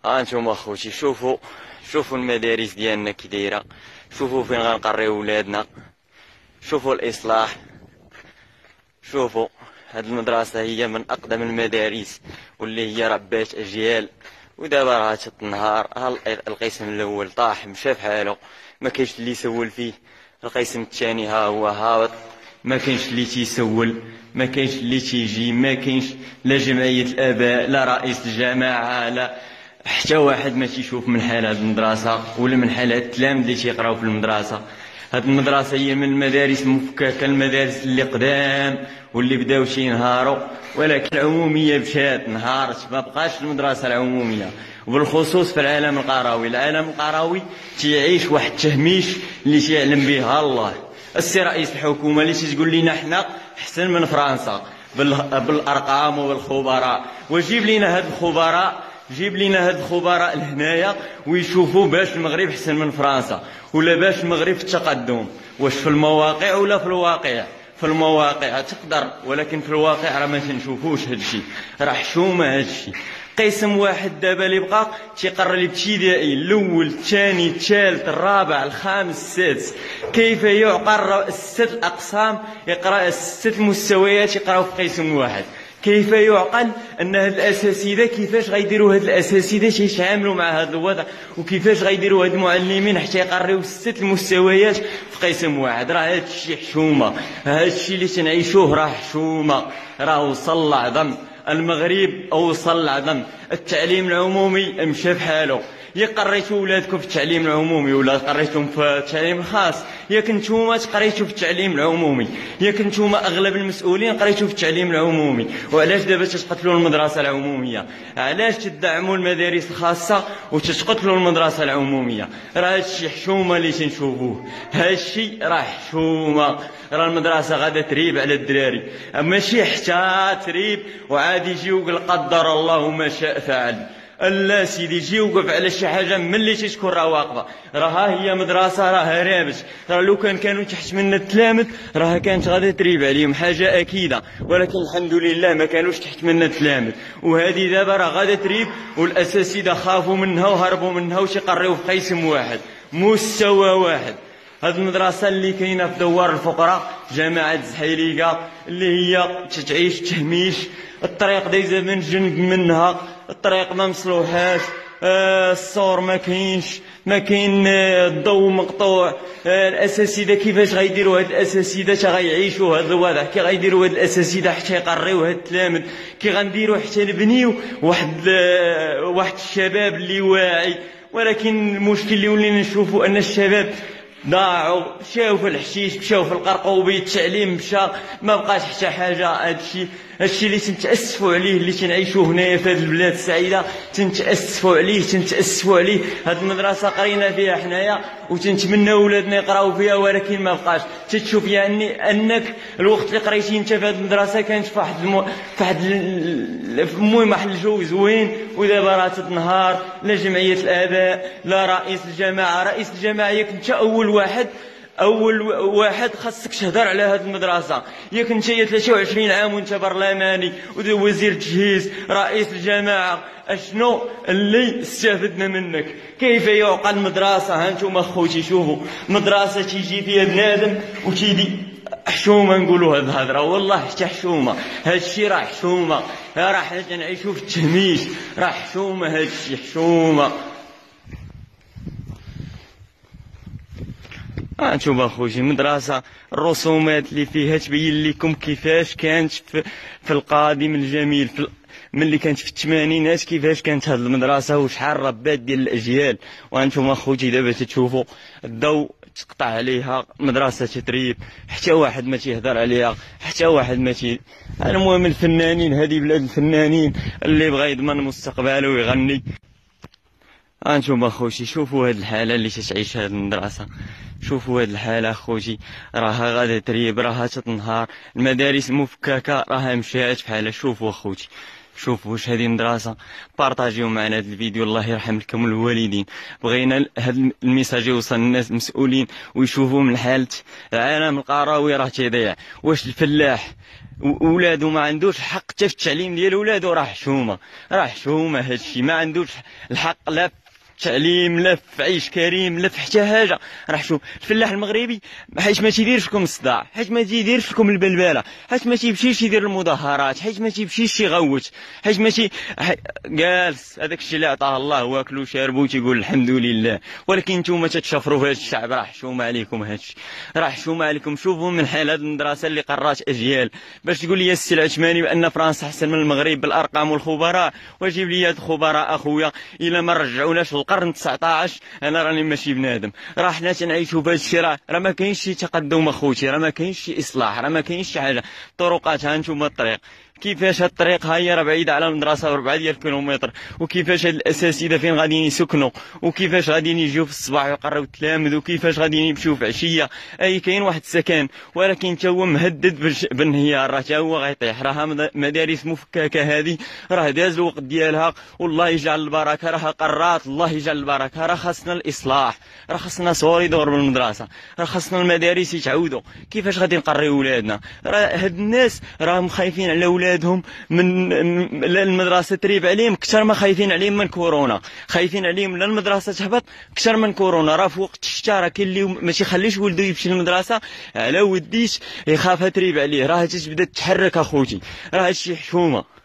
ها انتم اخوتي شوفوا المدارس ديالنا كي دايره، شوفوا فين غنقريو ولادنا، شوفوا الاصلاح. شوفوا هاد المدرسه هي من اقدم المدارس واللي هي ربات اجيال، ودابا راه تنهار. ها القسم الاول طاح مشى بحالو، ما كاينش اللي يسول فيه. القسم الثاني ها هو هابط، ما كاينش اللي تيسول، ما كاينش اللي تيجي، ما كاينش لا جمعيه الاباء لا رئيس الجماعه لا حتى واحد ما تيشوف من حال هاد المدرسه ولا من حال هاد التلاميذ اللي تيقراو في المدرسه. هاد المدرسه هي من المدارس المفككه، المدارس اللي قدام واللي بداو تينهاروا، ولكن العموميه مشات نهارت، ما بقاش المدرسه العموميه. وبالخصوص في العالم القروي، العالم القروي تيعيش واحد التهميش اللي تيعلم به الله. السي رئيس الحكومه اللي تقول لنا حنا احسن من فرنسا بالارقام وبالخبراء، وجيب لنا هاد الخبراء، جيب لنا هاد الخبراء لهنايا ويشوفوا باش المغرب احسن من فرنسا ولا باش المغرب في التقدم. واش في المواقع ولا في الواقع؟ في المواقع تقدر، ولكن في الواقع راه ما تنشوفوش هادشي، راه حشومه هادشي. قسم واحد دابا اللي بقى تيقرا الابتدائي الاول الثاني الثالث الرابع الخامس السادس، كيف يعقل 6 اقسام يقرا 6 مستويات يقراو في قسم واحد؟ كيف يعقل ان هاد الاساتذه كيفاش غيديروا هاد الاساتذه تيتعاملوا مع هذا الوضع، وكيفاش غيديروا هاد المعلمين حتى يقريو 6 المستويات في قسم واحد؟ راه هادشي حشومه، هادشي اللي تنعيشوه راه حشومه، راه وصل لعظم. المغرب اوصل لعظم، التعليم العمومي مشى بحالو. يا قريتوا ولادكم في التعليم العمومي ولا قريتهم في التعليم الخاص؟ ياك نتوما تقريتوا في التعليم العمومي، ياك نتوما اغلب المسؤولين قريتوا في التعليم العمومي. وعلاش دابا تتقتلوا المدرسه العموميه؟ علاش تدعموا المدارس الخاصه وتتقتلوا المدرسه العموميه؟ راه هادشي حشومه اللي تنشوفوه، هادشي راه حشومه. راه المدرسه غادا تريب على الدراري، ماشي حتى تريب وعادي يجي ويقول قدر الله ما شاء فعل. لا سيدي، جي وقف على شي حاجه ملي تكون راه واقفه. راه ها هي مدرسه راه رابش، راه لو كانوا تحت منا التلامذ راه كانت غادي تريب عليهم حاجه اكيده، ولكن الحمد لله ما كانوش تحت منا التلامذ. وهذه دابا راه غادا تريب، والاساتذه خافوا منها وهربوا منها وتيقريو في قسم واحد مستوى واحد. هاد المدرسة اللي كاينة في دوار الفقراء جماعة زحيليقة اللي هي تتعيش تهميش، الطريق دايزة من جنب منها، الطريق ما مصلوحاش، الصور ما كاينش، ما كاين الضوء مقطوع. الاساتذه كيفاش غيديروا هاد الاساتذه غيعيشوا هاد الوضع؟ كي غيديروا هاد الاساتذه حتى يقريو هاد التلامذ؟ كي غنديروا حتى نبنيو واحد الشباب اللي واعي؟ ولكن المشكل اللي ولينا نشوفوا ان الشباب ضاعوا، مشاو في الحشيش، مشاو في القرقوبي، التعليم مشى، ما بقاش حتى حاجه. هادشي اللي تنتاسفوا عليه، اللي تنعيشوه هنايا في هذه البلاد السعيده، تنتاسفوا عليه. هاد المدرسه قرينا فيها حنايا وتنتمناو ولادنا يقراو فيها، ولكن ما بقاش. تتشوف يعني انك الوقت اللي قريتي انت في هذه المدرسه كانت في واحد المهم واحد الجو زوين، ودابا راه تنهار. لا جمعيه الاباء لا رئيس الجماعه. رئيس الجماعه ياك انت اول واحد خاصك تهدر على هذه المدرسه. ياك انت 23 عام وانت برلماني وزير تجهيز رئيس الجماعه، اشنو اللي استفدنا منك؟ كيف يعقل مدرسه؟ ها انتم اخوتي شوفوا مدرسه تيجي فيها بنادم وتيدي حشومه. نقولوا هاد الهضره والله حتى حشومه، هادشي راه حشومه، راه حنا تنعيشوا في التهميش، راه حشومه، هادشي حشومه. انتم اخوتي مدرسه الرسومات اللي فيها تبين لكم كيفاش كانت في القادم الجميل، ملي كانت في الثمانينات كيفاش كانت هذه المدرسه وشحال ربات ديال الاجيال. وانتم اخوتي دابا تشوفوا الضوء تقطع عليها، مدرسه تتريب، حتى واحد ما تيهضر عليها، حتى واحد ما تي. المهم الفنانين، هذه بلاد الفنانين، اللي بغى يضمن مستقبله ويغني. انتم اخوتي شوفوا هاد الحاله اللي تتعيش هاد المدرسه، شوفوا هاد الحاله اخوتي، راها غادا تريب، راها تنهار، المدارس مفككه راها مشات بحالها. شوفوا اخوتي، شوفوا واش هذه مدرسه. بارطاجيو معنا هذا الفيديو، الله يرحم لكم الوالدين. بغينا هذا الميساج يوصل للناس المسؤولين ويشوفوا من حاله العالم القروي راه تيضيع. واش الفلاح ولادو ما عندوش الحق حتى في التعليم ديال ولادو، راه حشومه، راه حشومه هادشي، ما عندوش الحق لا تعليم لا في عيش كريم لا في حتى حاجه. راه شوف الفلاح المغربي حيت ما تيديرش لكم الصداع، حيت ما تيديرش لكم البلبله، حيت ما تيمشيش يدير المظاهرات، حيت ما تيمشيش يغوت، حيت ماشي جالس هذاك الشيء اللي عطاه الله واكلو وشاربو وتيقول الحمد لله. ولكن نتوما تتشفروا في هذا الشعب، راه حشومه عليكم هادشي، راه حشومه عليكم. شوفوا من حال هذه المدرسه اللي قرات اجيال باش تقول لي السي العثماني بان فرنسا احسن من المغرب بالارقام والخبراء، وجيب لي هاد الخبراء اخويا الا ما رجعوناش القرن 19 انا راني ماشي بنادم. راه حنا تنعيشوا بهذا الشيء، راه ما كاينش شي تقدم اخوتي، راه ما كاينش شي اصلاح، راه ما كاينش شي حاجه. طرقات ها نتوما الطريق كيفاش هاد الطريق ها هي راه بعيده على المدرسه 4 ديال الكيلومتر، وكيفاش هاد الاساتذه فين غاديين يسكنوا، وكيفاش غاديين يجيو في الصباح ويقراو التلامذ، وكيفاش غاديين يمشيو في عشيه. اي كاين واحد السكن ولكن تا هو مهدد بالانهيار، راه تا هو غيطيح. راه مدارس مفككه هذه راه داز الوقت ديالها، والله يجعل البركه، راه قرات الله يجعل البركه. راه خاصنا الاصلاح، راه خاصنا صور يدور بالمدرسه، راه خاصنا المدارس يتعودوا. كيفاش غادي نقريو ولادنا؟ راه هاد الناس راهم خايفين على ولادهم من المدرسه تريب عليهم اكثر ما خايفين عليهم من كورونا، خايفين عليهم لا المدرسه تهبط اكثر من كورونا. راه في وقت الشتاء راه كاين اللي ما تيخليش ولده يمشي للمدرسه على وديش يخاف تريب عليه، راه تتبدا تتحرك اخوتي، راه هادشي حشومه.